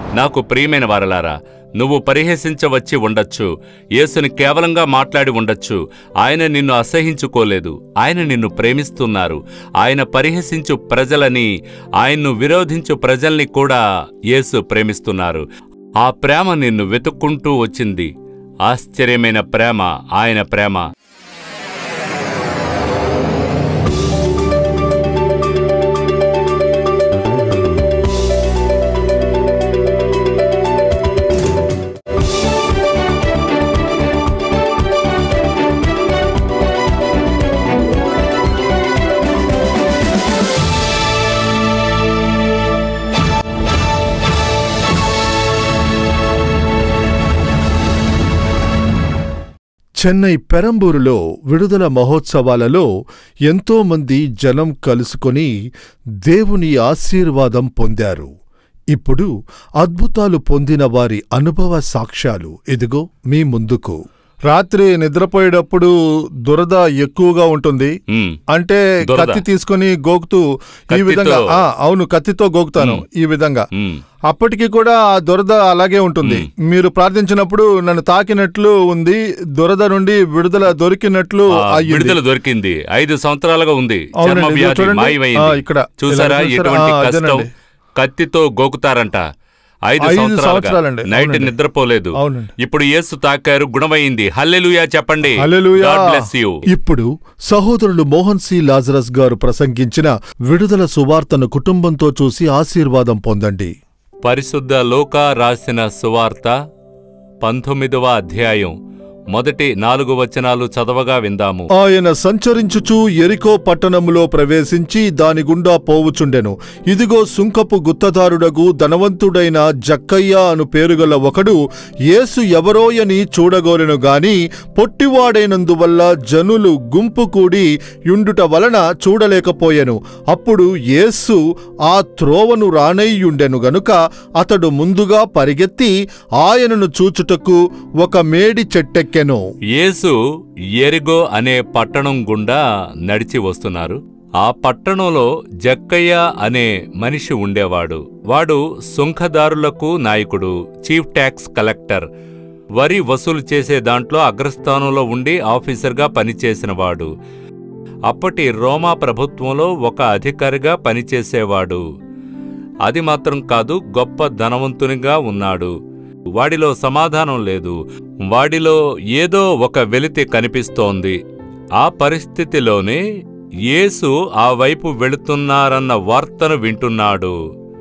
నాకు ప్రియమైన వారలారా, నువ్వు పరిహసించవచ్చి ఉండొచ్చు, యేసుని కేవలంగా మాట్లాడి ఉండొచ్చు. ఆయన నిన్ను అసహించుకోలేదు, ఆయన నిన్ను ప్రేమిస్తున్నారు. ఆయన పరిహసించు ప్రజలని, ఆయన్ను విరోధించు ప్రజల్ని కూడా యేసు ప్రేమిస్తున్నారు. ఆ ప్రేమ నిన్ను వెతుక్కుంటూ వచ్చింది. ఆశ్చర్యమైన ప్రేమ ఆయన ప్రేమ. చెన్నై పెరంబూరులో విడుదల మహోత్సవాలలో ఎంతోమంది జనం కలుసుకొని దేవుని ఆశీర్వాదం పొందారు. ఇప్పుడు అద్భుతాలు పొందిన వారి అనుభవ సాక్ష్యాలు ఇదిగో మీ ముందుకు. రాత్రి నిద్రపోయేటప్పుడు దురద ఎక్కువగా ఉంటుంది. అంటే కత్తి తీసుకుని గోకుతూ ఈ విధంగా, అవును, కత్తితో గోకుతాను ఈ విధంగా. అప్పటికి కూడా ఆ దురద అలాగే ఉంటుంది. మీరు ప్రార్థించినప్పుడు నన్ను తాకినట్లు ఉంది, దురద నుండి విడుదల దొరికినట్లు విడుదల దొరికింది. 5 సంవత్సరాలుగా ఉంది. ఇక్కడ చూసారా ఎటువంటి కష్టం. కత్తితో గోకుతారంట. 5 సంవత్సరాలు నైట్ నిద్రపోలేదు. ఇప్పుడు యేసు తాకారు, గుణమైంది. హల్లెలూయా చెప్పండి. God bless you. ఇప్పుడు సహోదరులు మోహన్ సి లాజరస్ గారు ప్రసంగించిన విడుదల సువార్తను కుటుంబంతో చూసి ఆశీర్వాదం పొందండి. పరిశుద్ధ లూకా రాసిన సువార్త 19వ అధ్యాయం మొదటి 4 వచనాలు చదవగా విందాము. ఆయన సంచరించుచూ యెరికో పట్టణములో ప్రవేశించి దాని గుండా పోవుచుండెను. ఇదిగో సుంకపు గుత్తదారుడగు ధనవంతుడైన జక్కయ్య అను పేరుగల ఒకడు యేసు ఎవరోయని చూడగోరెను గాని పొట్టివాడైనందువల్ల జనులు గుంపు కూడి యుండుట వలన చూడలేకపోయెను. అప్పుడు యేసు ఆ త్రోవను రానయ్యుండెను గనుక అతడు ముందుగా పరిగెత్తి ఆయనను చూచుటకు ఒక మేడి చెట్టెక్కెను. యేసు యెరికో అనే పట్టణం గుండా నడిచి వస్తున్నారు. ఆ పట్టణంలో జక్కయ్య అనే మనిషి ఉండేవాడు. వాడు సుంకదారులకు నాయకుడు, చీఫ్ ట్యాక్స్ కలెక్టర్. వరి వసూలు చేసే దాంట్లో అగ్రస్థానంలో ఉండి ఆఫీసర్గా పనిచేసినవాడు. అప్పటి రోమా ప్రభుత్వంలో ఒక అధికారిగా పనిచేసేవాడు. అది మాత్రం కాదు, గొప్ప ధనవంతునిగా ఉన్నాడు. వాడిలో సమాధానం లేదు. వాడిలో ఏదో ఒక వెలితి కనిపిస్తోంది. ఆ పరిస్థితిలోనే యేసు ఆ వైపు వెళుతున్నారన్న వార్తను వింటున్నాడు.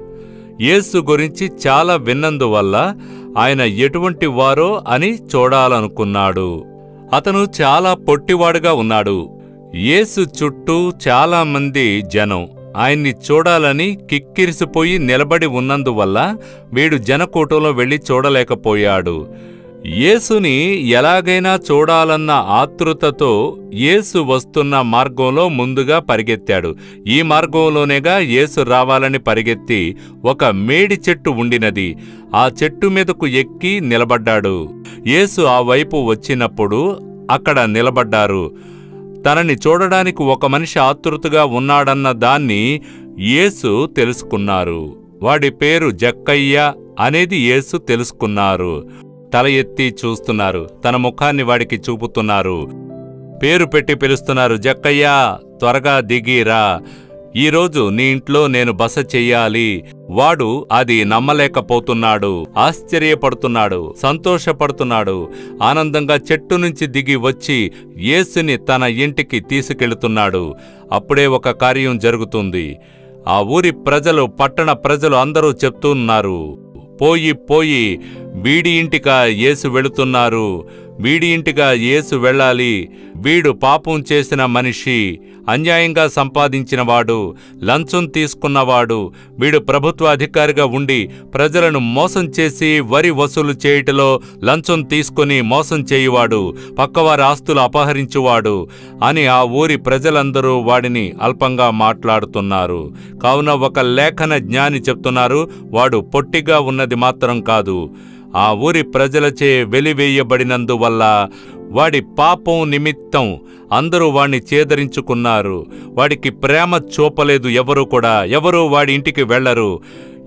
యేసు గురించి చాలా విన్నందువల్ల ఆయన ఎటువంటి వారో అని చూడాలనుకున్నాడు. అతను చాలా పొట్టివాడుగా ఉన్నాడు. యేసు చుట్టూ చాలామంది జనం ఆయన్ని చూడాలని కిక్కిరిసిపోయి నిలబడి ఉన్నందువల్ల వీడు జనకూటంలో వెళ్లి చూడలేకపోయాడు. యేసుని ఎలాగైనా చూడాలన్న ఆతృతతో యేసు వస్తున్న మార్గంలో ముందుగా పరిగెత్తాడు. ఈ మార్గంలోనేగా యేసు రావాలని పరిగెత్తి ఒక మేడి చెట్టు ఉండినది. ఆ చెట్టు మీదకు ఎక్కి నిలబడ్డాడు. యేసు ఆ వైపు వచ్చినప్పుడు అక్కడ నిలబడ్డారు. తనని చూడడానికి ఒక మనిషి ఆతృతగా ఉన్నాడన్న దాన్ని యేసు తెలుసుకున్నారు. వాడి పేరు జక్కయ్య అనేది యేసు తెలుసుకున్నారు. తల ఎత్తి చూస్తున్నారు. తన ముఖాన్ని వాడికి చూపుతున్నారు. పేరు పెట్టి పిలుస్తున్నారు. జక్కయ్య, త్వరగా దిగిరా, ఈరోజు నీ ఇంట్లో నేను బస చెయ్యాలి. వాడు అది నమ్మలేకపోతున్నాడు. ఆశ్చర్యపడుతున్నాడు, సంతోషపడుతున్నాడు. ఆనందంగా చెట్టు నుంచి దిగి వచ్చి యేసుని తన ఇంటికి తీసుకెళ్తున్నాడు. అప్పుడే ఒక కార్యం జరుగుతుంది. ఆ ఊరి ప్రజలు, పట్టణ ప్రజలు అందరూ చెప్తున్నారు, పోయి పోయి వీడి ఇంటికా యేసు వెళుతున్నారు, వీడి ఇంటిగా యేసు వెళ్ళాలి. వీడు పాపం చేసిన మనిషి, అన్యాయంగా సంపాదించినవాడు, లంచం తీసుకున్నవాడు. వీడు ప్రభుత్వ అధికారిగా ఉండి ప్రజలను మోసం చేసి వరి వసూలు చేయుటలో లంచం తీసుకుని మోసం చేయువాడు, పక్కవారి ఆస్తులు అపహరించువాడు అని ఆ ఊరి ప్రజలందరూ వాడిని అల్పంగా మాట్లాడుతున్నారు. కావున ఒక లేఖన జ్ఞాని చెప్తున్నారు, వాడు పొట్టిగా ఉన్నది మాత్రం కాదు, ఆ ఊరి ప్రజలచే వెలివేయబడినందువల్ల వాడి పాపం నిమిత్తం అందరూ వాణ్ణి చేదరించుకున్నారు. వాడికి ప్రేమ చూపలేదు ఎవరూ కూడా. ఎవరూ వాడి ఇంటికి వెళ్లరు.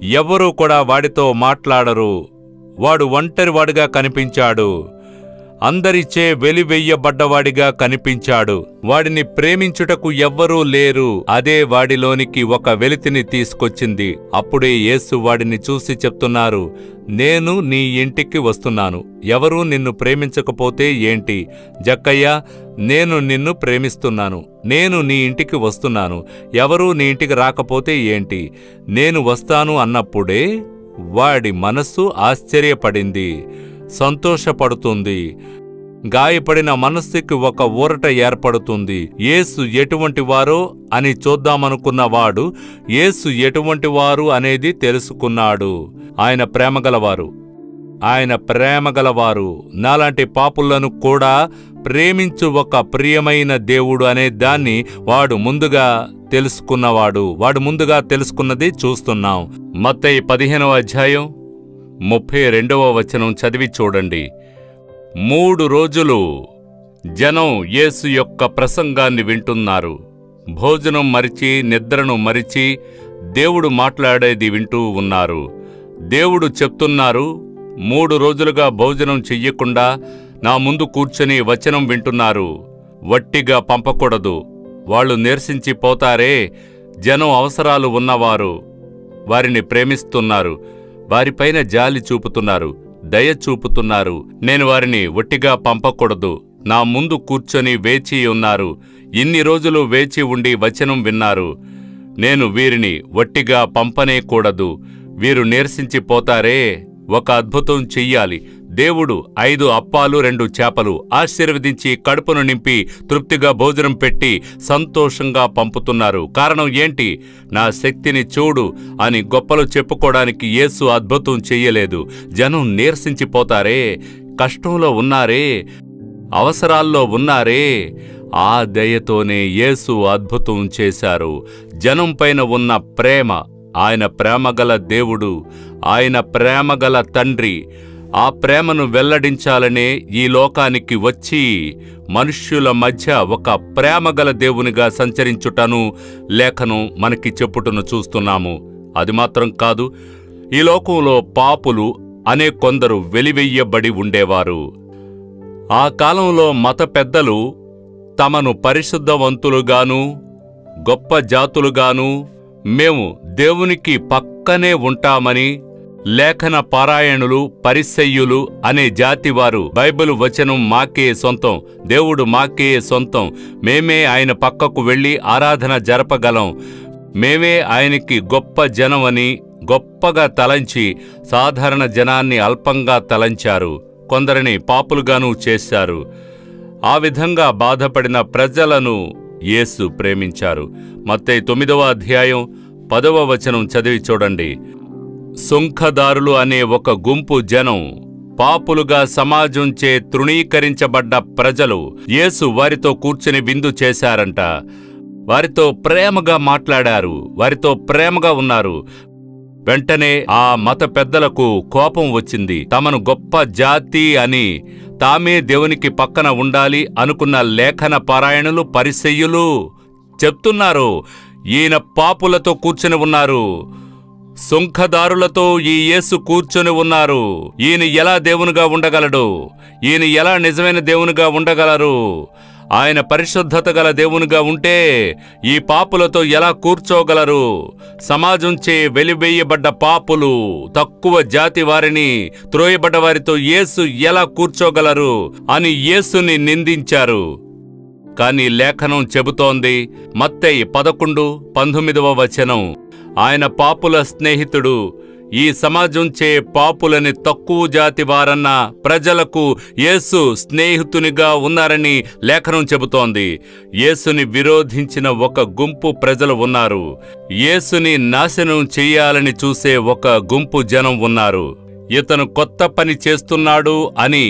ఎవ్వరూ కూడా వాడితో మాట్లాడరు. వాడు ఒంటరివాడుగా కనిపించాడు. అందరిచే వెలివెయ్యబడ్డవాడిగా కనిపించాడు. వాడిని ప్రేమించుటకు ఎవ్వరూ లేరు. అదే వాడిలోనికి ఒక వెలితిని తీసుకొచ్చింది. అప్పుడే యేసు వాడిని చూసి చెప్తున్నారు, నేను నీ ఇంటికి వస్తున్నాను. ఎవరూ నిన్ను ప్రేమించకపోతే ఏంటి? జక్కయ్య, నేను నిన్ను ప్రేమిస్తున్నాను. నేను నీ ఇంటికి వస్తున్నాను. ఎవరూ నీ ఇంటికి రాకపోతే ఏంటి? నేను వస్తాను అన్నప్పుడే వాడి మనస్సు ఆశ్చర్యపడింది, సంతోషపడుతుంది. గాయపడిన మనస్సుకి ఒక ఊరట ఏర్పడుతుంది. యేసు ఎటువంటివారో అని చూద్దామనుకున్నవాడు యేసు ఎటువంటివారు అనేది తెలుసుకున్నాడు. ఆయన ప్రేమగలవారు. ఆయన ప్రేమగలవారు. నాలాంటి పాపులను కూడా ప్రేమించు ఒక ప్రియమైన దేవుడు అనే దాన్ని వాడు ముందుగా తెలుసుకున్నవాడు. వాడు ముందుగా తెలుసుకున్నది చూస్తున్నాం. మత్తయి 15వ అధ్యాయం 32వ వచనం చదివి చూడండి. 3 రోజులు జనం యేసు యొక్క ప్రసంగాన్ని వింటున్నారు. భోజనం మరిచి, నిద్రను మరిచి దేవుడు మాట్లాడేది వింటూ ఉన్నారు. దేవుడు చెప్తున్నారు, 3 రోజులుగా భోజనం చెయ్యకుండా నా ముందు కూర్చొని వచనం వింటున్నారు. వట్టిగా పంపకూడదు. వాళ్ళు నీరసించిపోతారే. జనం అవసరాలు ఉన్నవారు. వారిని ప్రేమిస్తున్నారు. వారిపైన జాలి చూపుతున్నారు, దయ చూపుతున్నారు. నేను వారిని ఒట్టిగా పంపకూడదు. నా ముందు కూర్చొని వేచి ఉన్నారు. ఇన్ని రోజులు వేచి ఉండి వచనం విన్నారు. నేను వీరిని ఒట్టిగా పంపనేకూడదు. వీరు నీరసించిపోతారే. ఒక అద్భుతం చెయ్యాలి. దేవుడు 5 అప్పాలు 2 చేపలు ఆశీర్వదించి కడుపును నింపి తృప్తిగా భోజనం పెట్టి సంతోషంగా పంపుతున్నారు. కారణం ఏంటి? నా శక్తిని చూడు అని గొప్పలు చెప్పుకోవడానికి యేసు అద్భుతం చెయ్యలేదు. జనం నీరసించిపోతారే, కష్టంలో ఉన్నారే, అవసరాల్లో ఉన్నారే. ఆ దయతోనే యేసు అద్భుతం చేశారు. జనం పైన ఉన్న ప్రేమ, ఆయన ప్రేమగల దేవుడు, ఆయన ప్రేమగల తండ్రి. ఆ ప్రేమను వెల్లడించాలనే ఈ లోకానికి వచ్చి మనుష్యుల మధ్య ఒక ప్రేమగల దేవునిగా సంచరించుటను లేఖనం మనకి చెప్పుటను చూస్తున్నాము. అది మాత్రం కాదు, ఈ లోకంలో పాపులు అనే కొందరు వెలివెయ్యబడి ఉండేవారు. ఆ కాలంలో మత పెద్దలు తమను పరిశుద్ధవంతులుగాను గొప్ప జాతులుగాను, మేము దేవునికి పక్కనే ఉంటామని, లేఖన పారాయణులు, పరిసయ్యులు అనే జాతివారు బైబిలు వచనం మాకే సొంతం, దేవుడు మాకే సొంతం, మేమే ఆయన పక్కకు వెళ్లి ఆరాధన జరపగలం, మేమే ఆయనకి గొప్ప జనమని గొప్పగా తలంచి సాధారణ జనాన్ని అల్పంగా తలంచారు. కొందరిని పాపులుగానూ చేశారు. ఆ విధంగా బాధపడిన ప్రజలను యేసు ప్రేమించారు. మత్తయి 9వ అధ్యాయం 10వ వచనం చదివి చూడండి. సుంకదారులు అనే ఒక గుంపు జనం, పాపులుగా సమాజంచే తృణీకరించబడ్డ ప్రజలు యేసు వారితో కూర్చుని విందు చేశారంట. వారితో ప్రేమగా మాట్లాడారు. వారితో ప్రేమగా ఉన్నారు. వెంటనే ఆ మత పెద్దలకు కోపం వచ్చింది. తమను గొప్ప జాతి అని, తామే దేవునికి పక్కన ఉండాలి అనుకున్న లేఖన పారాయణులు, పరిసయ్యులు చెప్తున్నారు, ఈయన పాపులతో కూర్చుని ఉన్నారు, సుంకదారులతో ఈ యేసు కూర్చొని ఉన్నారు. ఈయన ఎలా దేవునిగా ఉండగలడు? ఈయన ఎలా నిజమైన దేవునిగా ఉండగలరు? ఆయన పరిశుద్ధత గల దేవునిగా ఉంటే ఈ పాపులతో ఎలా కూర్చోగలరు? సమాజంచే వెలివేయబడ్డ పాపులు, తక్కువ జాతి వారిని, త్రోయబడ్డ వారితో యేసు ఎలా కూర్చోగలరు అని యేసుని నిందించారు. కాని లేఖనం చెబుతోంది, మత్తయి 11:19వ వచనం, ఆయన పాపుల స్నేహితుడు. ఈ సమాజంచే పాపులని, తక్కువ జాతి వారన్న ప్రజలకు యేసు స్నేహితునిగా ఉన్నారని లేఖనం చెబుతోంది. యేసుని విరోధించిన ఒక గుంపు ప్రజలు ఉన్నారు. యేసుని నాశనం చెయ్యాలని చూసే ఒక గుంపు జనం ఉన్నారు. ఇతను కొత్త పని చేస్తున్నాడు అని,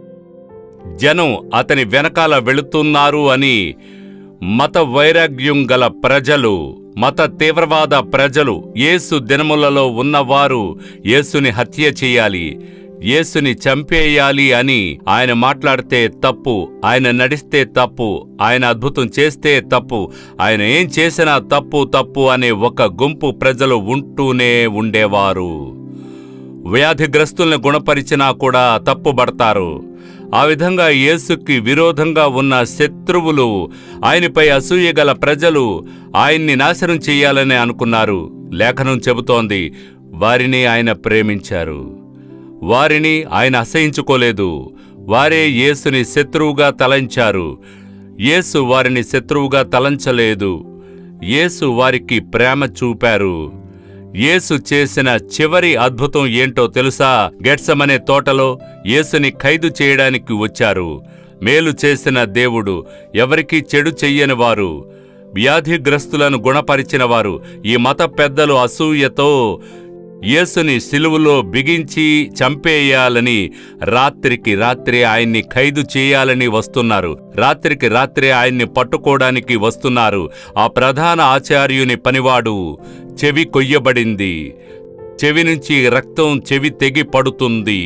జనం అతని వెనకాల వెళుతున్నారు అని మత వైరాగ్యం గల ప్రజలు, మత తీవ్రవాద ప్రజలు, యేసు దినములలో ఉన్నవారు యేసుని హత్య చెయ్యాలి. యేసుని చంపేయాలి అని ఆయన మాట్లాడితే తప్పు, ఆయన నడిస్తే తప్పు, ఆయన అద్భుతం చేస్తే తప్పు, ఆయన ఏం చేసినా తప్పు తప్పు అనే ఒక గుంపు ప్రజలు ఉంటూనే ఉండేవారు. వ్యాధిగ్రస్తుల్ని గుణపరిచినా కూడా తప్పుబడతారు. ఆ విధంగా యేసుకి విరోధంగా ఉన్న శత్రువులు, ఆయనపై అసూయగల ప్రజలు ఆయన్ని నాశనం చెయ్యాలని అనుకున్నారు. లేఖనం చెబుతోంది, వారిని ఆయన ప్రేమించారు. వారిని ఆయన అసహించుకోలేదు. వారే యేసుని శత్రువుగా తలంచారు. యేసు వారిని శత్రువుగా తలంచలేదు. యేసు వారికి ప్రేమ చూపారు. యేసు చేసిన చివరి అద్భుతం ఏంటో తెలుసా? గెత్సెమనే తోటలో యేసుని ఖైదు చేయడానికి వచ్చారు. మేలు చేసిన దేవుడు, ఎవరికీ చెడు చెయ్యనివారు, వ్యాధిగ్రస్తులను గుణపరిచినవారు, ఈ మత పెద్దలు అసూయతో యేసుని సిలువలో బిగించి చంపేయాలని రాత్రికి రాత్రే ఆయన్ని ఖైదు చేయాలని వస్తున్నారు. రాత్రికి రాత్రే ఆయన్ని పట్టుకోవడానికి వస్తున్నారు. ఆ ప్రధాన ఆచార్యుని పనివాడు చెవి కొయ్యబడింది. చెవి నుంచి రక్తం చెవి తెగి పడుతుంది.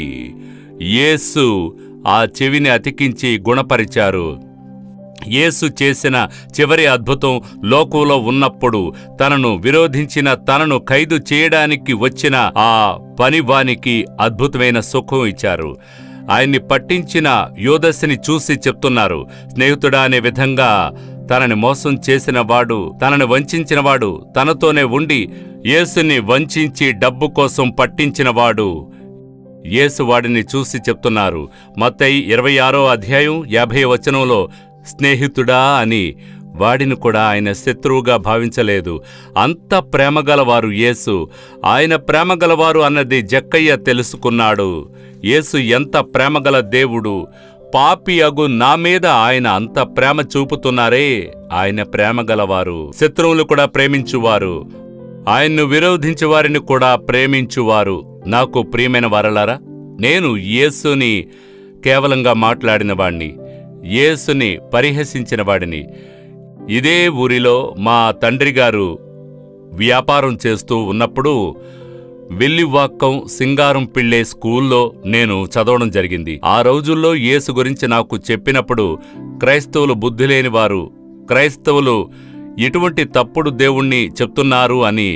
యేసు ఆ చెవిని అతికించి గుణపరిచారు. యేసు చేసిన చివరి అద్భుతం లోకంలో ఉన్నప్పుడు తనను విరోధించిన, తనను ఖైదు చేయడానికి వచ్చిన ఆ పనివానికి అద్భుతమైన సుఖం ఇచ్చారు. ఆయన్ని పట్టించిన యోదస్సుని చూసి చెప్తున్నారు, స్నేహితుడా అనే విధంగా తనని మోసం చేసినవాడు, తనని వంచినవాడు, తనతోనే ఉండి యేసుని వంచించి డబ్బు కోసం పట్టించినవాడు. యేసు వాడిని చూసి చెప్తున్నారు. మత్తయి 26వ అధ్యాయం 50వ వచనంలో, స్నేహితుడా అని వాడిని కూడా ఆయన శత్రువుగా భావించలేదు. అంత ప్రేమగలవారు యేసు. ఆయన ప్రేమగలవారు అన్నది జక్కయ్య తెలుసుకున్నాడు. యేసు ఎంత ప్రేమగల దేవుడు! పాపి అగు నా మీద ఆయన అంత ప్రేమ చూపుతున్నారే. ఆయన ప్రేమగలవారు. శత్రువులు కూడా ప్రేమించువారు. ఆయన్ను విరోధించే వారిని కూడా ప్రేమించువారు. నాకు ప్రియమైన వారలారా, నేను యేసుని కేవలంగా మాట్లాడినవాణ్ణి, యేసుని పరిహసించిన వాడిని. ఇదే ఊరిలో మా తండ్రిగారు వ్యాపారం చేస్తూ ఉన్నప్పుడు వెల్లివాక్కం సింగారం పిళ్ళే స్కూల్లో నేను చదవడం జరిగింది. ఆ రోజుల్లో యేసు గురించి నాకు చెప్పినప్పుడు క్రైస్తవులు బుద్ధి లేనివారు, క్రైస్తవులు ఇటువంటి తప్పుడు దేవుణ్ణి చెప్తున్నారు అని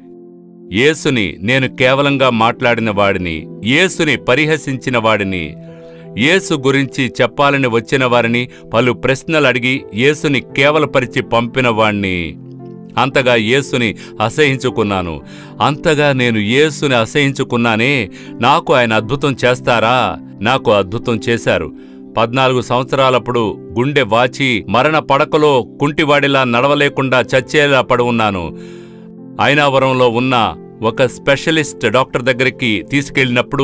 యేసుని నేను కేవలంగా మాట్లాడిన వాడిని, యేసుని పరిహసించిన వాడిని, యేసు గురించి చెప్పాలని వచ్చిన వారిని పలు ప్రశ్నలు అడిగి యేసుని కేవలపరిచి పంపిన వాణ్ణి. అంతగా యేసుని అసహించుకున్నాను. అంతగా నేను యేసుని అసహించుకున్నానే. నాకు ఆయన అద్భుతం చేస్తారా? నాకు అద్భుతం చేశారు. 14 సంవత్సరాలప్పుడు గుండె వాచి మరణ పడకలో కుంటివాడిలా నడవలేకుండా చచ్చేలా పడి ఉన్నాను. ఐనావరంలో ఉన్న ఒక స్పెషలిస్ట్ డాక్టర్ దగ్గరికి తీసుకెళ్ళినప్పుడు,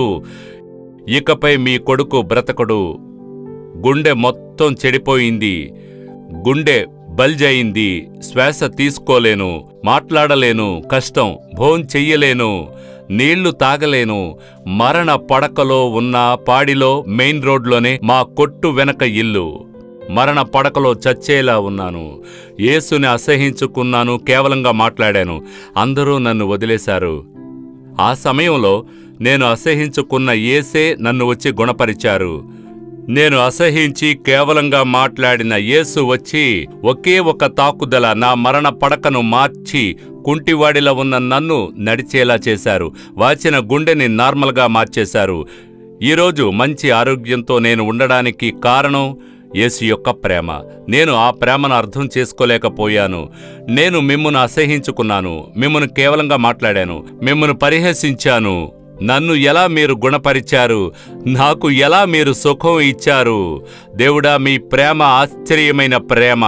ఇకపై మీ కొడుకు బ్రతకడు, గుండె మొత్తం చెడిపోయింది, గుండె బల్జ్ అయింది, శ్వాస తీసుకోలేను, మాట్లాడలేను, కష్టం, భోంచెయ్యలేను, నీళ్లు తాగలేను, మరణ పడకలో ఉన్న పాడిలో మెయిన్ రోడ్లోనే మా కొట్టు వెనక ఇల్లు, మరణ పడకలో చచ్చేలా ఉన్నాను. యేసుని అసహించుకున్నాను, కేవలంగా మాట్లాడాను. అందరూ నన్ను వదిలేశారు. ఆ సమయంలో నేను అసహించుకున్న యేసే నన్ను వచ్చి గుణపరిచారు. నేను అసహించి కేవలంగా మాట్లాడిన యేసు వచ్చి ఒకే ఒక తాకుదల నా మరణ పడకను మార్చి కుంటివాడిలా ఉన్న నన్ను నడిచేలా చేశారు. వాచిన గుండెని నార్మల్గా మార్చేశారు. ఈరోజు మంచి ఆరోగ్యంతో నేను ఉండడానికి కారణం యేసు యొక్క ప్రేమ. నేను ఆ ప్రేమను అర్థం చేసుకోలేకపోయాను. నేను మిమ్మును అసహించుకున్నాను, మిమ్మును కేవలంగా మాట్లాడాను, మిమ్మును పరిహసించాను. నన్ను ఎలా మీరు గుణపరిచారు, నాకు ఎలా మీరు సుఖం ఇచ్చారు. దేవుడా, మీ ప్రేమ ఆశ్చర్యమైన ప్రేమ.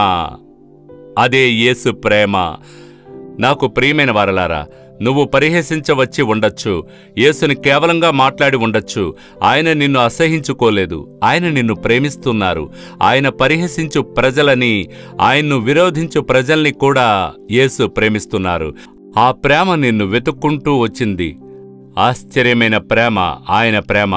అదే యేసు ప్రేమ. నాకు ప్రియమైన వారలారా, నువ్వు పరిహసించవచ్చి ఉండొచ్చు, యేసుని కేవలంగా మాట్లాడి ఉండొచ్చు. ఆయన నిన్ను అసహించుకోలేదు, ఆయన నిన్ను ప్రేమిస్తున్నారు. ఆయన పరిహసించు ప్రజలని, ఆయన్ను విరోధించు ప్రజల్ని కూడా యేసు ప్రేమిస్తున్నారు. ఆ ప్రేమ నిన్ను వెతుక్కుంటూ వచ్చింది. ఆశ్చర్యమైన ప్రేమ ఆయన ప్రేమ.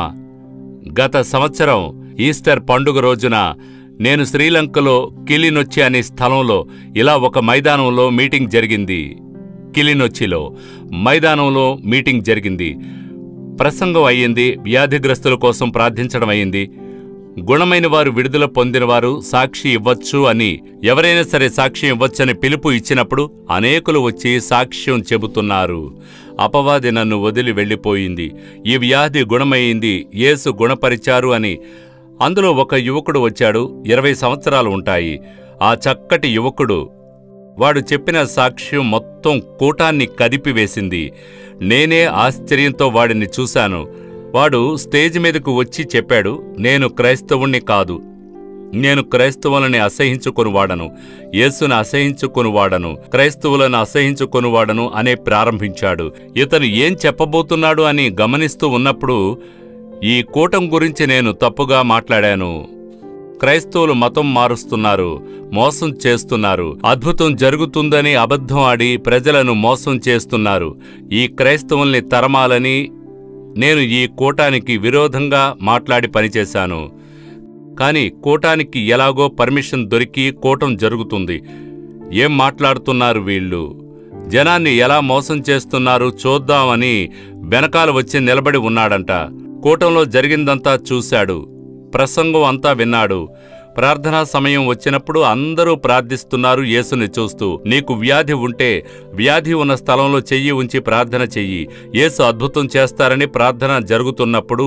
గత సంవత్సరం ఈస్టర్ పండుగ రోజున నేను శ్రీలంకలో కిలినొచ్చి అనే స్థలంలో ఇలా ఒక మైదానంలో మీటింగ్ జరిగింది. కిలినొచ్చిలో మైదానంలో మీటింగ్ జరిగింది. ప్రసంగం అయ్యింది, వ్యాధిగ్రస్తుల కోసం ప్రార్థించడం అయింది. గుణమైన వారు, విడుదల పొందినవారు సాక్షి ఇవ్వచ్చు అని, ఎవరైనా సరే సాక్ష్యం ఇవ్వచ్చని పిలుపు ఇచ్చినప్పుడు అనేకులు వచ్చి సాక్ష్యం చెబుతున్నారు. అపవాది నన్ను వదిలి వెళ్ళిపోయింది, ఈ వ్యాధి గుణమైంది, యేసు గుణపరిచారు అని. అందులో ఒక యువకుడు వచ్చాడు, 20 సంవత్సరాలు ఉంటాయి. ఆ చక్కటి యువకుడు, వాడు చెప్పిన సాక్ష్యం మొత్తం కూటాన్ని కదిపివేసింది. నేనే ఆశ్చర్యంతో వాడిని చూశాను. వాడు స్టేజ్ మీదకు వచ్చి చెప్పాడు, నేను క్రైస్తవుణ్ణి కాదు, నేను క్రైస్తవులని అసహించుకొనువాడను, యేసును అసహించుకొనువాడను, క్రైస్తవులను అసహించుకొనువాడను అనే ప్రారంభించాడు. ఇతను ఏం చెప్పబోతున్నాడు అని గమనిస్తూ ఉన్నప్పుడు, ఈ కూటం గురించి నేను తప్పుగా మాట్లాడాను. క్రైస్తవులు మతం మారుస్తున్నారు, మోసం చేస్తున్నారు, అద్భుతం జరుగుతుందని అబద్ధం ఆడి ప్రజలను మోసం చేస్తున్నారు. ఈ క్రైస్తవుల్ని తరమాలని నేను ఈ కూటానికి విరోధంగా మాట్లాడి పనిచేశాను. కాని కూటానికి ఎలాగో పర్మిషన్ దొరికి కూటం జరుగుతుంది. ఏం మాట్లాడుతున్నారు వీళ్ళు, జనాన్ని ఎలా మోసం చేస్తున్నారు చూద్దామని వెనకాల వచ్చి నిలబడి ఉన్నాడంట. కూటంలో జరిగిందంతా చూశాడు, ప్రసంగం అంతా విన్నాడు. ప్రార్థనా సమయం వచ్చినప్పుడు అందరూ ప్రార్థిస్తున్నారు యేసుని చూస్తూ. నీకు వ్యాధి ఉంటే వ్యాధి ఉన్న స్థలంలో చెయ్యి ఉంచి ప్రార్థన చెయ్యి, యేసు అద్భుతం చేస్తారని ప్రార్థన జరుగుతున్నప్పుడు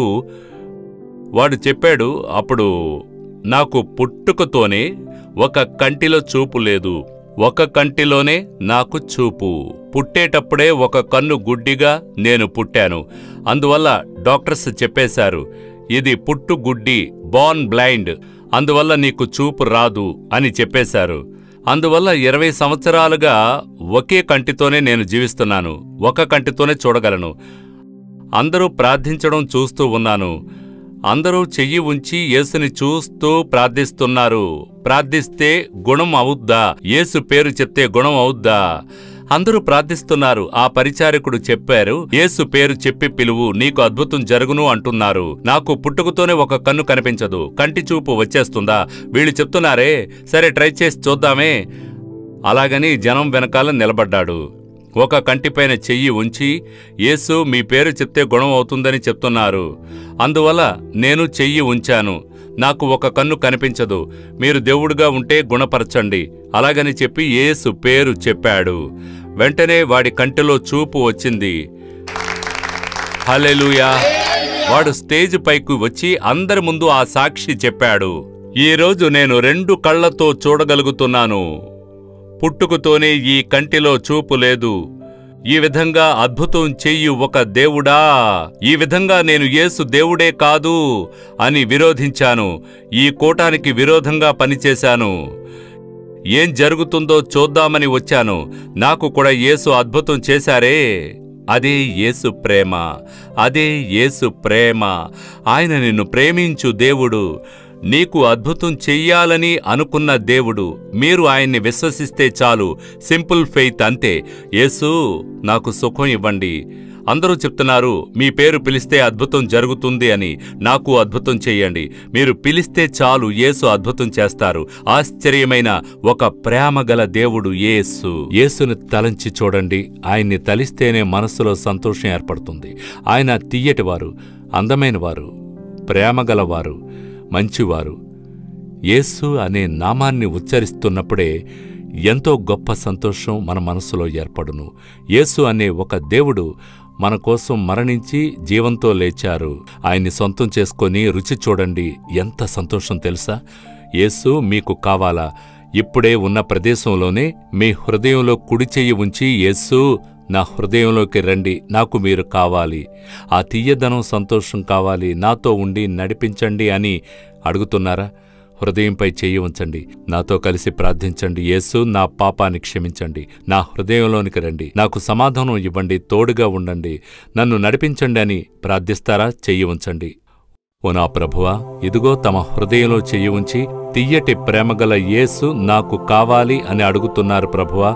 వాడు చెప్పాడు, అప్పుడు నాకు పుట్టుకతోనే ఒక కంటిలో చూపు లేదు, ఒక కంటిలోనే నాకు చూపు, పుట్టేటప్పుడే ఒక కన్ను గుడ్డిగా నేను పుట్టాను. అందువల్ల డాక్టర్స్ చెప్పేశారు, ఇది పుట్టు గుడ్డి, బోర్న్ బ్లైండ్, అందువల్ల నీకు చూపు రాదు అని చెప్పేశారు. అందువల్ల 20 సంవత్సరాలుగా ఒకే కంటితోనే నేను జీవిస్తున్నాను, ఒక కంటితోనే చూడగలను. అందరూ ప్రార్థించడం చూస్తూ ఉన్నాను. అందరూ చెయ్యి ఉంచి యేసుని చూస్తూ ప్రార్థిస్తున్నారు. ప్రార్థిస్తే గుణం అవుద్దా? యేసు పేరు చెప్తే గుణం అవుద్దా? అందరూ ప్రార్థిస్తున్నారు. ఆ పరిచారకుడు చెప్పారు, యేసు పేరు చెప్పి పిలువు, నీకు అద్భుతం జరుగును అంటున్నారు. నాకు పుట్టుకతోనే ఒక కన్ను కనిపించదు, కంటి చూపు వచ్చేస్తుందా? వీళ్ళు చెప్తున్నారే, సరే ట్రై చేసి చూద్దామే. అలాగని జనం వెనకాల నిలబడ్డాడు. ఒక కంటిపైన చెయ్యి ఉంచి, యేసు మీ పేరు చెప్తే గుణం అవుతుందని చెప్తున్నారు, అందువల్ల నేను చెయ్యి ఉంచాను. నాకు ఒక కన్ను కనిపించదు, మీరు దేవుడుగా ఉంటే గుణపరచండి అలాగని చెప్పి యేసు పేరు చెప్పాడు. వెంటనే వాడి కంటిలో చూపు వచ్చింది. హల్లెలూయా! వాడు స్టేజ్ పైకి వచ్చి అందరి ముందు ఆ సాక్షి చెప్పాడు, ఈరోజు నేను 2 కళ్లతో చూడగలుగుతున్నాను, పుట్టుకతోనే ఈ కంటిలో చూపు లేదు. ఈ విధంగా అద్భుతం చెయ్యి ఒక దేవుడా, ఈ విధంగా నేను యేసు దేవుడే కాదు అని విరోధించాను. ఈ కూటానికి విరోధంగా పనిచేశాను. ఏం జరుగుతుందో చూద్దామని వచ్చాను. నాకు కూడా యేసు అద్భుతం చేశారే. అదే యేసు ప్రేమ, అదే యేసు ప్రేమ. ఆయన నిన్ను ప్రేమించు దేవుడు, నీకు అద్భుతం చెయ్యాలని అనుకున్న దేవుడు. మీరు ఆయన్ని విశ్వసిస్తే చాలు, సింపుల్ ఫెయిత్ అంతే. యేసు నాకు సుఖం ఇవ్వండి. అందరూ చెప్తున్నారు, మీ పేరు పిలిస్తే అద్భుతం జరుగుతుంది అని. నాకు అద్భుతం చెయ్యండి. మీరు పిలిస్తే చాలు, యేసు అద్భుతం చేస్తారు. ఆశ్చర్యమైన ఒక ప్రేమగల దేవుడు యేసు. యేసుని తలంచి చూడండి. ఆయన్ని తలిస్తేనే మనస్సులో సంతోషం ఏర్పడుతుంది. ఆయన తియ్యటివారు, అందమైనవారు, ప్రేమగలవారు, మంచివారు. యేసు అనే నామాన్ని ఉచ్చరిస్తున్నప్పుడే ఎంతో గొప్ప సంతోషం మన మనసులో ఏర్పడును. యేసు అనే ఒక దేవుడు మన కోసం మరణించి జీవంతో లేచారు. ఆయన్ని సొంతం చేసుకొని రుచి చూడండి, ఎంత సంతోషం తెలుసా? యేసు మీకు కావాలా? ఇప్పుడే ఉన్న ప్రదేశంలోనే మీ హృదయంలో కుడి చెయ్యి ఉంచి, యేసు నా హృదయంలోకి రండి, నాకు మీరు కావాలి, ఆ తీయదనం సంతోషం కావాలి, నాతో ఉండి నడిపించండి అని అడుగుతున్నారా? హృదయంపై చెయ్యి ఉంచండి, నాతో కలిసి ప్రార్థించండి. యేసు నా పాపాన్ని క్షమించండి, నా హృదయంలోనికి రండి, నాకు సమాధానం ఇవ్వండి, తోడుగా ఉండండి, నన్ను నడిపించండి అని ప్రార్థిస్తారా? చెయ్యి ఉంచండి. ఓ నా ప్రభువా, ఇదిగో తమ హృదయంలో చెయ్యి ఉంచి, తియ్యటి ప్రేమగల యేసు నాకు కావాలి అని అడుగుతున్నారు. ప్రభువా,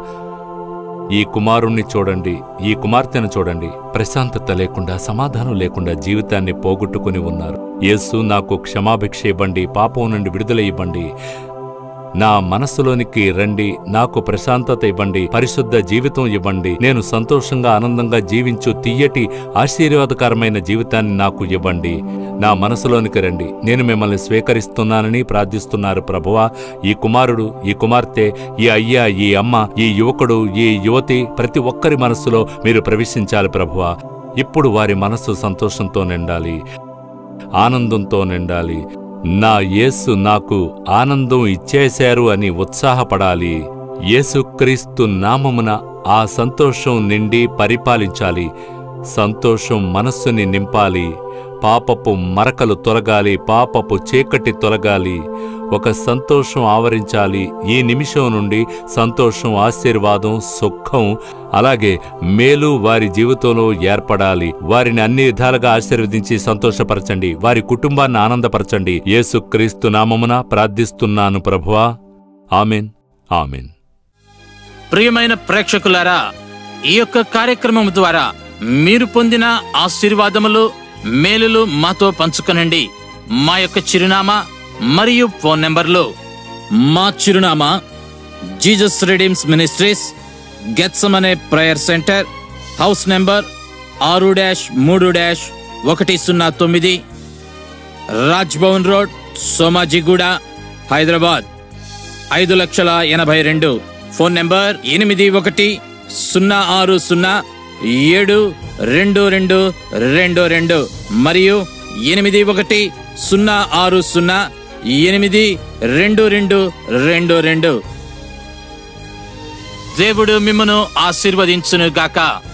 ఈ కుమారుణ్ణి చూడండి, ఈ కుమార్తెను చూడండి, ప్రశాంతత లేకుండా, సమాధానం లేకుండా జీవితాన్ని పోగొట్టుకుని ఉన్నారు. యేసు నాకు క్షమాభిక్ష ఇవ్వండి, పాపం నుండి విడుదల ఇవ్వండి, నా మనస్సులోనికి రండి, నాకు ప్రశాంతత ఇవ్వండి, పరిశుద్ధ జీవితం ఇవ్వండి, నేను సంతోషంగా ఆనందంగా జీవించు తీయటి ఆశీర్వాదకరమైన జీవితాన్ని నాకు ఇవ్వండి. నా మనసులోనికి రండి, నేను మిమ్మల్ని స్వీకరిస్తున్నానని ప్రార్థిస్తున్నారు ప్రభువా. ఈ కుమారుడు, ఈ కుమార్తె, ఈ అయ్య, ఈ అమ్మ, ఈ యువకుడు, ఈ యువతి, ప్రతి ఒక్కరి మనస్సులో మీరు ప్రవేశించాలి ప్రభువా. ఇప్పుడు వారి మనస్సు సంతోషంతో నిండాలి, ఆనందంతో నిండాలి. నా యేసు నాకు ఆనందం ఇచ్చేశారు అని ఉత్సాహపడాలి. యేసుక్రీస్తు నామమున ఆ సంతోషం నిండి పరిపాలించాలి. సంతోషం మనస్సుని నింపాలి. పాపపు మరకలు తొలగాలి, పాపపు చీకటి తొలగాలి. ఒక సంతోషం ఆవరించాలి. ఈ నిమిషం నుండి సంతోషం, ఆశీర్వాదం, సుఖం, అలాగే మేలు వారి జీవితంలో ఏర్పడాలి. వారిని అన్ని విధాలుగా ఆశీర్వదించి సంతోషపరచండి. వారి కుటుంబాన్ని ఆనందపరచండి. యేసుక్రీస్తు నామమున ప్రార్థిస్తున్నాను ప్రభువా. Amen, amen. ప్రియమైన ప్రేక్షకులారా, ఈ యొక్క కార్యక్రమం ద్వారా మీరు పొందిన ఆశీర్వాదములు, మేలులు మాతో పంచుకొనండి. మా యొక్క చిరునామా మరియు ఫోన్ నెంబర్లు: మా చిరునామా Jesus Redeems Ministries, Gethsemane prayer centre, house number 6-3-109, Raj Bhavan road, Somajiguda, Hyderabad 5,80,082. Phone number 8160722222 మరియు 8160822222. దేవుడు మిమ్మును ఆశీర్వదించును గాక.